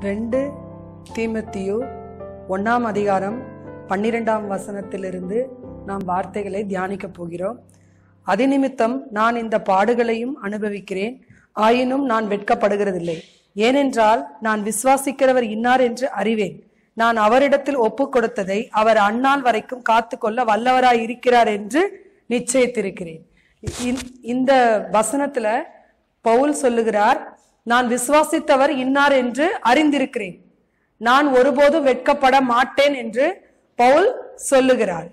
2 தீமோத்தேயு 1ஆம் அதிகாரம் 12ஆம் வசனத்திலிருந்து நாம் வார்த்தைகளை தியானிக்க போகிறோம். அதிநிமித்தம் நான் இந்த பாடுகளையும் அனுபவிக்கிறேன், ஆயினும் நான் வெட்கப்படுகிறதில்லை. ஏனென்றால் நான் விசுவாசிக்கிறவர் இன்னார் என்று அறிவேன். நான் அவரிடத்தில் ஒப்பு கொடுத்ததை அவர் அந்நாள் வரைக்கும் காத்துக்கொள்ள வல்லவராய் இருக்கிறார் என்று நிச்சயித்திருக்கிறேன். இந்த வசனத்துல பவுல் சொல்லுகிறார், நான் விசுவாசித்தவர் இன்னார் என்று அறிந்திருக்கிறேன், நான் ஒருபோதும் வெட்கப்பட மாட்டேன் என்று பவுல் சொல்லுகிறார்.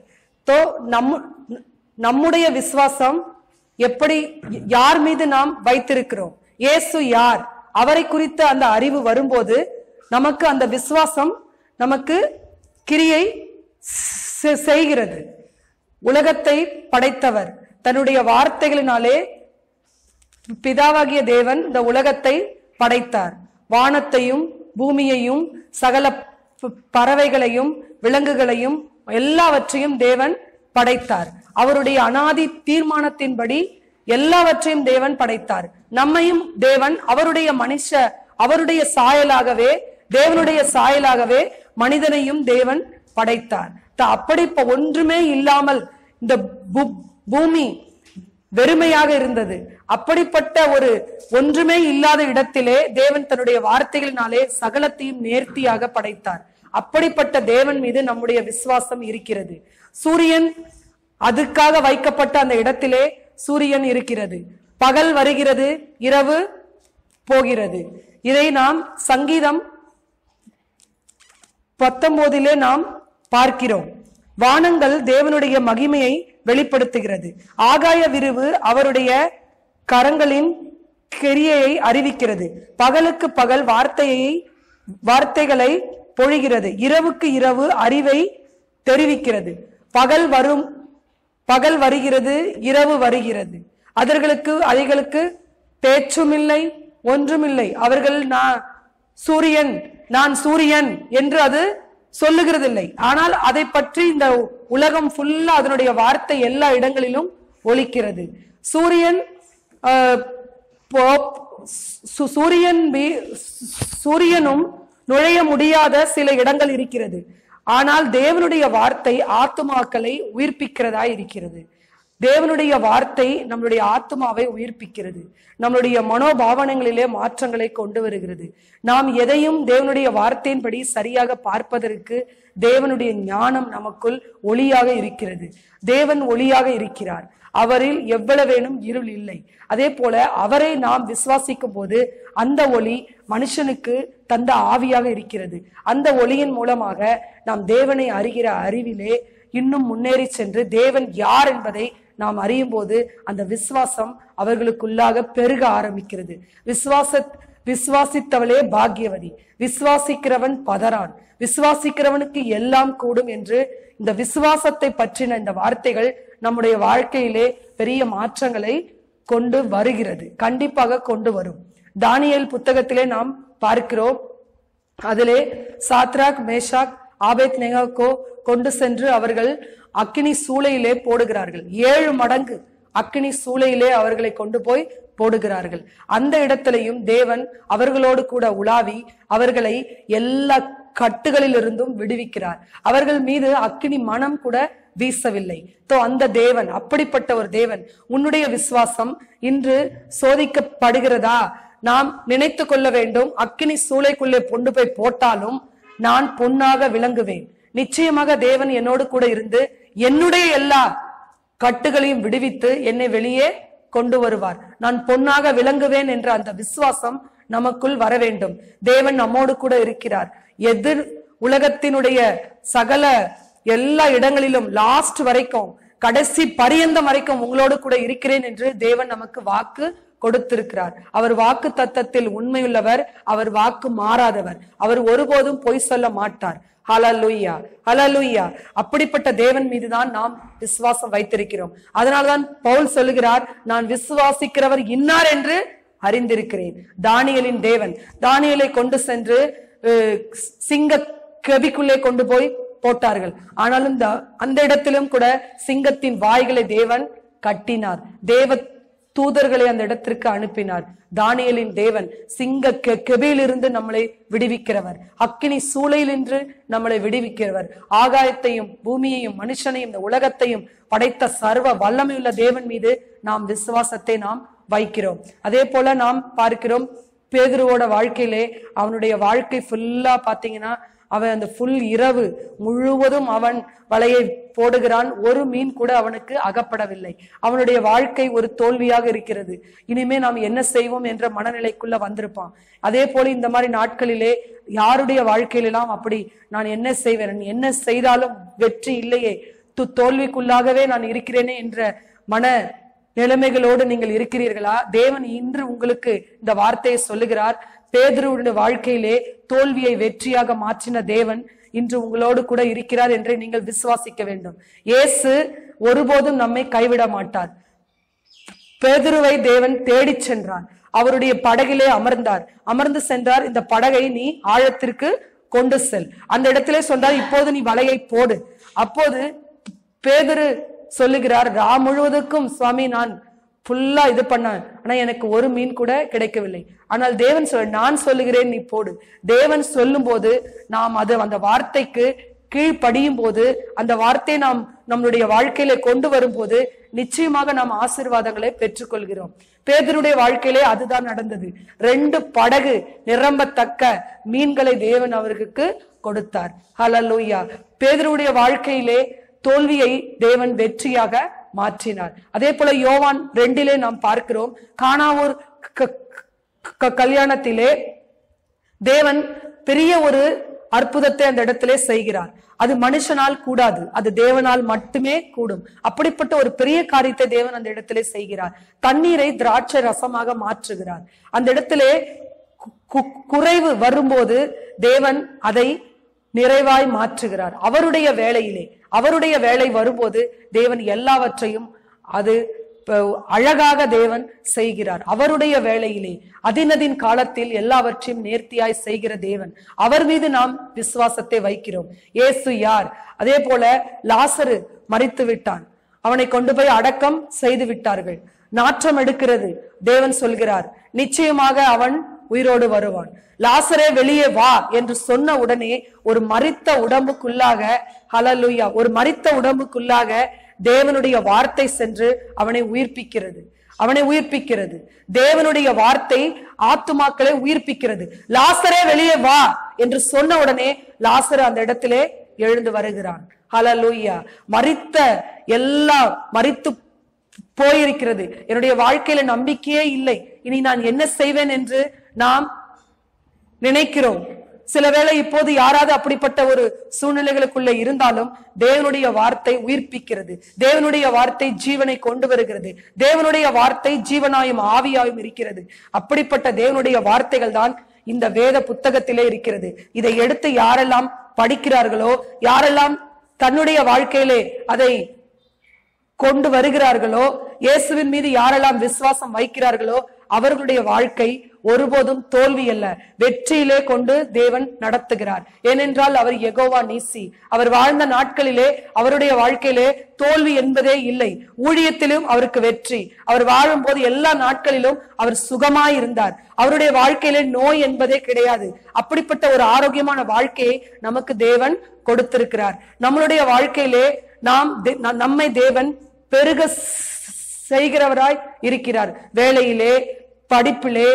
நம்முடைய விசுவாசம் எப்படி, யார் மீது நாம் வைத்திருக்கிறோம், இயேசு யார், அவரை குறித்த அந்த அறிவு வரும்போது நமக்கு அந்த விசுவாசம் நமக்கு கிரியை செய்கிறது. உலகத்தை படைத்தவர் தன்னுடைய வார்த்தைகளினாலே பிதாவாகிய தேவன் இந்த உலகத்தை படைத்தார். வானத்தையும் பூமியையும் சகல பறவைகளையும் விலங்குகளையும் எல்லாவற்றையும் தேவன் படைத்தார். அவருடைய அனாதி தீர்மானத்தின்படி எல்லாவற்றையும் தேவன் படைத்தார். நம்மையும் தேவன் அவருடைய சாயலாகவே, தேவனுடைய சாயலாகவே மனிதனையும் தேவன் படைத்தார். அப்படி ஒன்றுமே இல்லாமல் இந்த பூமி வெறுமையாக இருந்தது. அப்படிப்பட்ட ஒரு ஒன்றுமே இல்லாத இடத்திலே தேவன் தன்னுடைய வார்த்தைகளினாலே சகலத்தையும் நேர்த்தியாக படைத்தார். அப்படிப்பட்ட தேவன் மீது நம்முடைய விசுவாசம் இருக்கிறது. சூரியன் அதுக்காக வைக்கப்பட்ட அந்த இடத்திலே சூரியன் இருக்கிறது. பகல் வருகிறது, இரவு போகிறது. இதை நாம் சங்கீதம் 19 நாம் பார்க்கிறோம். வானங்கள் தேவனுடைய மகிமையை வெளிப்படுத்துகிறது. ஆகாய விரிவு அவருடைய கரங்களின் கிரியையை அறிவிக்கிறது. பகலுக்கு பகல் வார்த்தைகளை பொழிகிறது. இரவுக்கு இரவு அறிவை தெரிவிக்கிறது. பகல் வருகிறது, இரவு வருகிறது. அவைகளுக்கு பேச்சும் இல்லை, ஒன்றுமில்லை. அவர்கள் நான் சூரியன் என்று அது சொல்லுகிறதில்லை. ஆனால் அதை பற்றி இந்த உலகம் ஃபுல்லா அதனுடைய வார்த்தை எல்லா இடங்களிலும் ஒலிக்கிறது. சூரியனும் நுழைய முடியாத சில இடங்கள் இருக்கிறது. ஆனால் தேவனுடைய வார்த்தை ஆத்துமாக்களை உயிர்ப்பிக்கிறதா இருக்கிறது. தேவனுடைய வார்த்தை நம்மளுடைய ஆத்துமாவை உயிர்ப்பிக்கிறது. நம்மளுடைய மனோபாவனங்களிலே மாற்றங்களை கொண்டு வருகிறது. நாம் எதையும் தேவனுடைய வார்த்தையின்படி சரியாக பார்ப்பதற்கு தேவனுடைய ஞானம் நமக்குள் ஒளியாக இருக்கிறது. தேவன் ஒளியாக இருக்கிறார். அவரில் எவ்வளவேனும் இருள் இல்லை. அதே போல அவரை நாம் விசுவாசிக்கும் போது அந்த ஒளி மனுஷனுக்கு தந்த ஆவியாக இருக்கிறது. அந்த ஒளியின் மூலமாக நாம் தேவனை அறிகிற அறிவிலே இன்னும் முன்னேறி சென்று தேவன் யார் என்பதை நாம் அறியும் போது அந்த விசுவாசம் அவர்களுக்குள்ளாக பெருக ஆரம்பிக்கிறது. விசுவாசித்தவளே பாக்கியவதி, விசுவாசிக்கிறவன் பதறான், விசுவாசிக்கிறவனுக்கு எல்லாம் கூடும் என்று இந்த விசுவாசத்தை பற்றின இந்த வார்த்தைகள் நம்முடைய வாழ்க்கையிலே பெரிய மாற்றங்களை கொண்டு வருகிறது. கண்டிப்பாக கொண்டு வரும். தானியேல் புத்தகத்திலே நாம் பார்க்கிறோம். அதிலே சாத்ராக், மேஷாக், ஆபேத்நேகோ கொண்டு சென்று அவர்கள் அக்கினி சூளையிலே போடுகிறார்கள். 7 மடங்கு அக்கினி சூளையிலே அவர்களை கொண்டு போய் போடுகிறார்கள். அந்த இடத்திலையும் தேவன் அவர்களோடு கூட உலாவி அவர்களை எல்லா கட்டுகளிலிருந்தும் விடுவிக்கிறார். அவர்கள் மீது அக்கினி மனம் கூட வீசவில்லை. அந்த தேவன், அப்படிப்பட்ட ஒரு தேவன். உன்னுடைய விசுவாசம் இன்று சோதிக்கப்படுகிறதா? நாம் நினைத்து கொள்ள வேண்டும், அக்கினி சூளைக்குள்ளே கொண்டு போய் போட்டாலும் நான் பொன்னாக விளங்குவேன். நிச்சயமாக தேவன் என்னோடு கூட இருந்து என்னுடைய எல்லா கட்டுகளையும் விடுவித்து என்னை வெளியே கொண்டு வருவார். நான் பொன்னாக விளங்குவேன் என்ற அந்த விசுவாசம் நமக்குள் வர வேண்டும். தேவன் நம்மோடு கூட இருக்கிறார். உலகத்தினுடைய சகல எல்லா இடங்களிலும் லாஸ்ட் வரைக்கும், கடைசி பரியந்தம் வரைக்கும் உங்களோடு கூட இருக்கிறேன் என்று தேவன் நமக்கு வாக்கு கொடுத்திருக்கிறார். அவர் வாக்கு தத்தத்தில் உண்மையுள்ளவர். அவர் வாக்கு மாறாதவர். அவர் ஒருபோதும் பொய் சொல்ல மாட்டார். ஹல்லேலூயா, ஹல்லேலூயா. அப்படிப்பட்ட தேவன் மீதுதான் நாம் விசுவாசம் வைத்திருக்கிறோம். அதனால்தான் பவுல் சொல்லுகிறார், நான் விசுவாசிக்கிறவர் இன்னார் என்று அறிந்திருக்கிறேன். தானியேலின் தேவன் தானியேலை கொண்டு சென்று சிங்க கெபிக்குள்ளே கொண்டு போய் போட்டார்கள். ஆனாலும் அந்த இடத்திலும் கூட சிங்கத்தின் வாய்களை தேவன் கட்டினார். தேவ தூதர்களை அந்த இடத்திற்கு அனுப்பினார். தானியேலின் தேவன் சிங்க கெபியிலிருந்து நம்மளை விடுவிக்கிறவர், அக்கினி சூளையிலின்று நம்மளை விடுவிக்கிறவர், ஆகாயத்தையும் பூமியையும் மனுஷனையும் இந்த உலகத்தையும் படைத்த சர்வ வல்லமையுள்ள தேவன் மீது நாம் விசுவாசத்தை நாம் வைக்கிறோம். அதே போல நாம் பார்க்கிறோம் பேதுருவோட வாழ்க்கையிலே அவனுடைய வாழ்க்கை ஃபுல்லா பாத்தீங்கன்னா அவன் அந்த ஃபுல் இரவு முழுவதும் அவன் வலையை போடுகிறான். ஒரு மீன் கூட அவனுக்கு அகப்படவில்லை. அவனுடைய வாழ்க்கை ஒரு தோல்வியாக இருக்கிறது. இனிமே நாம் என்ன செய்வோம் என்ற மனநிலைக்குள்ள வந்திருப்பான். அதே போல இந்த மாதிரி நாட்களிலே யாருடைய வாழ்க்கையிலாம் அப்படி நான் என்ன செய்வேன், என்ன செய்தாலும் வெற்றி இல்லையே, தோல்விக்குள்ளாகவே நான் இருக்கிறேனே என்ற மன நிலைமைகளோடு நீங்கள் இருக்கிறீர்களா? தேவன் இன்று உங்களுக்கு இந்த வார்த்தையை சொல்லுகிறார். பேதுருவுடைய வாழ்க்கையிலே தோல்வியை வெற்றியாக மாற்றின தேவன் இன்று உங்களோடு கூட இருக்கிறார் என்று நீங்கள் விசுவாசிக்க வேண்டும். இயேசு ஒருபோதும் நம்மை கைவிட மாட்டார். பேதுருவை தேவன் தேடி சென்றார். அவருடைய படகிலே அமர்ந்து சென்றார். இந்த படகை நீ ஆழத்திற்கு கொண்டு செல். அந்த இடத்திலே சொன்னார், இப்போது நீ வலையை போடு. அப்போது பேதுரு சொல்லுகிறார், ரா முழுவதுக்கும் சுவாமி நான் ஃபுல்லா இது பண்ண, ஆனா எனக்கு ஒரு மீன் கூட கிடைக்கவில்லை. ஆனால் தேவன் நான் சொல்லுகிறேன் நீ போடு. தேவன் சொல்லும் போது நாம் அந்த வார்த்தைக்கு கீழ்ப்படியும் போது, அந்த வார்த்தையை நாம் நம்மளுடைய வாழ்க்கையில கொண்டு வரும்போது நிச்சயமாக நாம் ஆசீர்வாதங்களை பெற்றுக்கொள்கிறோம். பேதுருடைய வாழ்க்கையிலே அதுதான் நடந்தது. 2 படகு நிரம்பத்தக்க மீன்களை தேவன் அவருக்கு கொடுத்தார். ஹல்லேலூயா. பேதுருடைய வாழ்க்கையிலே தோல்வியை தேவன் வெற்றியாக மாற்றினார். அதே போல யோவான் 2 நாம் பார்க்கிறோம், கானாவூர் கல்யாணத்திலே தேவன் பெரிய ஒரு அற்புதத்தை அந்த இடத்திலே செய்கிறார். அது மனுஷனால் கூடாது, அது தேவனால் மட்டுமே கூடும். அப்படிப்பட்ட ஒரு பெரிய காரியத்தை தேவன் அந்த இடத்திலே செய்கிறார். தண்ணீரை திராட்சை ரசமாக மாற்றுகிறார். அந்த இடத்திலே குறைவு வரும்போது தேவன் அதை நிறைவாய் மாற்றுகிறார். அவருடைய வேளையிலே, அவருடைய வேலை வரும்போது தேவன் எல்லாவற்றையும் அது அழகாக தேவன் செய்கிறார். அவருடைய வேளையிலே அதினதின் காலத்தில் எல்லாவற்றையும் நேர்த்தியாய் செய்கிற தேவன். அவர் மீது நாம் விசுவாசத்தை வைக்கிறோம். இயேசு யார்? அதே போல லாசரு மரித்து விட்டான். அவனை கொண்டு போய் அடக்கம் செய்து விட்டார்கள். நாற்றம் எடுக்கிறது. தேவன் சொல்கிறார், நிச்சயமாக அவன் உயிரோடு வருவான். லாசரே வெளியே வா என்று சொன்ன உடனே ஒரு மரித்த உடம்புக்குள்ளாக, ஹல்லேலூயா, ஒரு மரித்த உடம்புக்குள்ளாக தேவனுடைய வார்த்தை சென்று அவனை உயிர்ப்பிக்கிறது. தேவனுடைய வார்த்தை ஆத்துமாக்களை உயிர்ப்பிக்கிறது. லாசரே வெளியே வா என்று சொன்ன உடனே லாசரு அந்த இடத்திலே எழுந்து வருகிறான். ஹல்லேலூயா. மரித்து போயிருக்கிறது. என்னுடைய வாழ்க்கையில நம்பிக்கையே இல்லை, இனி நான் என்ன செய்வேன் என்று நாம் நினைக்கிறோம். சில வேளை இப்போது யாராவது அப்படிப்பட்ட ஒரு சூழ்நிலைகளுக்குள்ள இருந்தாலும் தேவனுடைய வார்த்தை உயிர்ப்பிக்கிறது. தேவனுடைய வார்த்தை ஜீவனை கொண்டு வருகிறது. தேவனுடைய வார்த்தை ஜீவனாயும் ஆவியாயும் இருக்கிறது. அப்படிப்பட்ட தேவனுடைய வார்த்தைகள் தான் இந்த வேத புத்தகத்திலே இருக்கிறது. இதை எடுத்து யாரெல்லாம் படிக்கிறார்களோ, யாரெல்லாம் தன்னுடைய வாழ்க்கையிலே அதை கொண்டு வருகிறார்களோ, இயேசுவின் மீது யாரெல்லாம் விசுவாசம் வைக்கிறார்களோ அவர்களுடைய வாழ்க்கை ஒருபோதும் தோல்வி அல்ல, வெற்றியிலே கொண்டு தேவன் நடத்துகிறார். ஏனென்றால் அவர் யெகோவா நீசி. அவர் வாழ்ந்த நாட்களிலே அவருடைய வாழ்க்கையிலே தோல்வி என்பதே இல்லை. ஊழியத்திலும் அவருக்கு வெற்றி. அவர் வாழும் போது எல்லா நாட்களிலும் அவர் சுகமாய் இருந்தார். அவருடைய வாழ்க்கையிலே நோய் என்பதே கிடையாது. அப்படிப்பட்ட ஒரு ஆரோக்கியமான வாழ்க்கையை நமக்கு தேவன் கொடுத்திருக்கிறார். நம்மளுடைய வாழ்க்கையிலே நம்மை தேவன் பெருக செய்கிறவராய் இருக்கிறார். வேலையிலே, படிப்பிலே,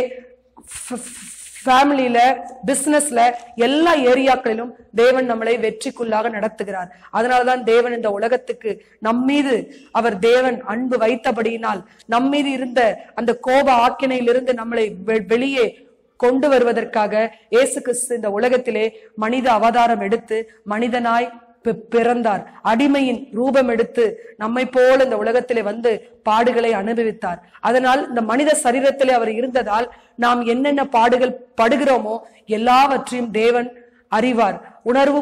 ஃபேமிலியில, பிசினஸ்ல, எல்லா ஏரியாக்களிலும் தேவன் நம்மளை வெற்றிக்குள்ளாக நடத்துகிறார். அதனாலதான் தேவன் இந்த உலகத்துக்கு நம்மீது அவர் தேவன் அன்பு வைத்தபடியினால் நம்மீது இருந்த அந்த கோப ஆக்கினையிலிருந்து நம்மளை வெளியே கொண்டு வருவதற்காக இயேசு கிறிஸ்து இந்த உலகத்திலே மனித அவதாரம் எடுத்து மனிதனாய் பிறந்தார். அடிமையின் ரூபம் எடுத்து நம்மை போல இந்த உலகத்திலே வந்து பாடுகளை அனுபவித்தார். அதனால் இந்த மனித சரீரத்திலே அவர் இருந்ததால் நாம் என்னென்ன பாடுகள் படுகிறோமோ எல்லாவற்றையும் தேவன் அறிவார். உணர்வு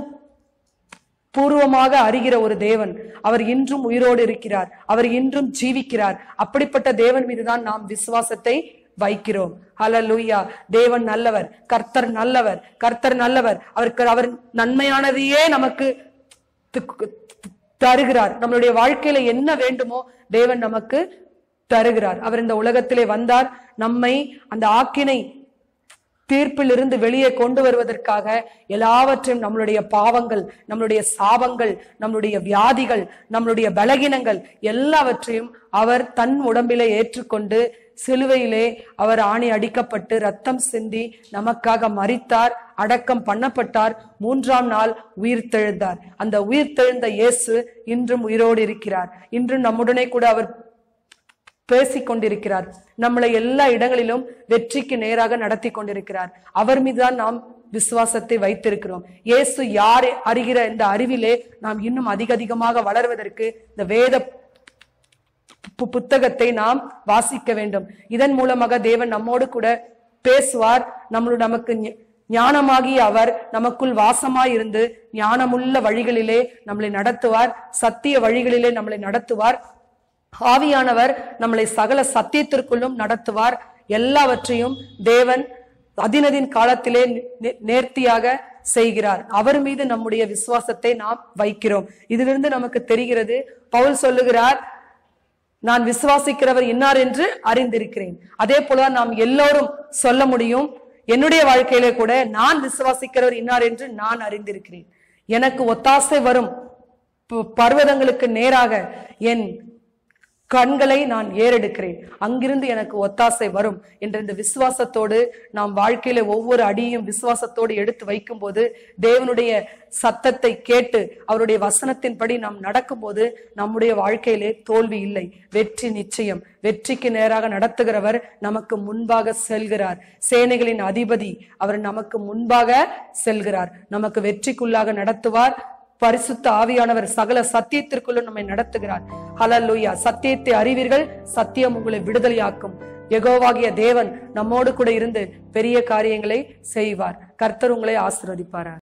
பூர்வமாக அறிகிற ஒரு தேவன். அவர் இன்றும் உயிரோடு இருக்கிறார். அவர் இன்றும் ஜீவிக்கிறார். அப்படிப்பட்ட தேவன் மீதுதான் நாம் விசுவாசத்தை வைக்கிறோம். ஹல்லேலூயா. தேவன் நல்லவர், கர்த்தர் நல்லவர், கர்த்தர் நல்லவர். அவர் நன்மையானதையே நமக்கு தருகிறார். நம்மளுடைய வாழ்க்கையில என்ன வேண்டுமோ தேவன் நமக்கு தருகிறார். அவர் இந்த உலகத்திலே வந்தார், நம்மை அந்த ஆக்கினை தீர்ப்பில் இருந்து வெளியே கொண்டு வருவதற்காக எல்லாவற்றையும், நம்மளுடைய பாவங்கள், நம்மளுடைய சாபங்கள், நம்மளுடைய வியாதிகள், நம்மளுடைய பலகீனங்கள் எல்லாவற்றையும் அவர் தன் உடம்பிலே ஏற்றுக்கொண்டு சிலுவையிலே அவர் ஆணி அடிக்கப்பட்டு ரத்தம் சிந்தி நமக்காக மரித்தார், அடக்கம் பண்ணப்பட்டார், 3ஆம் நாள் உயிர்த்தெழுந்தார். அந்த உயிர்த்தெழுந்த இயேசு இன்றும் உயிரோடு இருக்கிறார். இன்றும் நம்முடனே கூட அவர் பேசிக் கொண்டிருக்கிறார். நம்மளை எல்லா இடங்களிலும் வெற்றிக்கு நேராக நடத்தி கொண்டிருக்கிறார். அவர் மீதுதான் நாம் விசுவாசத்தை வைத்திருக்கிறோம். இயேசு யார் அறிகிற இந்த அறிவிலே நாம் இன்னும் அதிகமாக வளர்வதற்கு இந்த வேத புத்தகத்தை நாம் வாசிக்க வேண்டும். இதன் மூலமாக தேவன் நம்மோடு கூட பேசுவார். நமக்கு ஞானமாகி அவர் நமக்குள் வாசமாய் இருந்து ஞானமுள்ள வழிகளிலே நம்மளை நடத்துவார், சத்திய வழிகளிலே நம்மளை நடத்துவார். ஆவியானவர் நம்மளை சகல சத்தியத்திற்குள்ளும் நடத்துவார். எல்லாவற்றையும் தேவன் அதினதின் காலத்திலே நேர்த்தியாக செய்கிறார். அவர் மீது நம்முடைய விசுவாசத்தை நாம் வைக்கிறோம். இதிலிருந்து நமக்கு தெரிகிறது, பவுல் சொல்லுகிறார், நான் விசுவாசிக்கிறவர் இன்னார் என்று அறிந்திருக்கிறேன். அதே போல நாம் எல்லோரும் சொல்ல முடியும், என்னுடைய வாழ்க்கையிலே கூட நான் விசுவாசிக்கிறவர் இன்னார் என்று நான் அறிந்திருக்கிறேன். எனக்கு ஒத்தாசை வரும் பர்வதங்களுக்கு நேராக என் கண்களை நான் ஏறெடுக்கிறேன், அங்கிருந்து எனக்கு ஒத்தாசை வரும் என்ற இந்த விசுவாசத்தோடு நாம் வாழ்க்கையில ஒவ்வொரு அடியும் விசுவாசத்தோடு எடுத்து வைக்கும் போது, தேவனுடைய சத்தத்தை கேட்டு அவருடைய வசனத்தின்படி நாம் நடக்கும் போது நம்முடைய வாழ்க்கையிலே தோல்வி இல்லை, வெற்றி நிச்சயம். வெற்றிக்கு நேராக நடத்துகிறவர் நமக்கு முன்பாக செல்கிறார். சேனைகளின் அதிபதி அவர் நமக்கு முன்பாக செல்கிறார், நமக்கு வெற்றிக்குள்ளாக நடத்துவார். பரிசுத்த ஆவியானவர் சகல சத்தியத்திற்குள்ளும் நம்மை நடத்துகிறார். ஹல்லேலூயா. சத்தியத்தை அறிவீர்கள், சத்தியம் உங்களை விடுதலையாக்கும். யெகோவாகிய தேவன் நம்மோடு கூட இருந்து பெரிய காரியங்களை செய்வார். கர்த்தர் உங்களை ஆசீர்வதிப்பார்.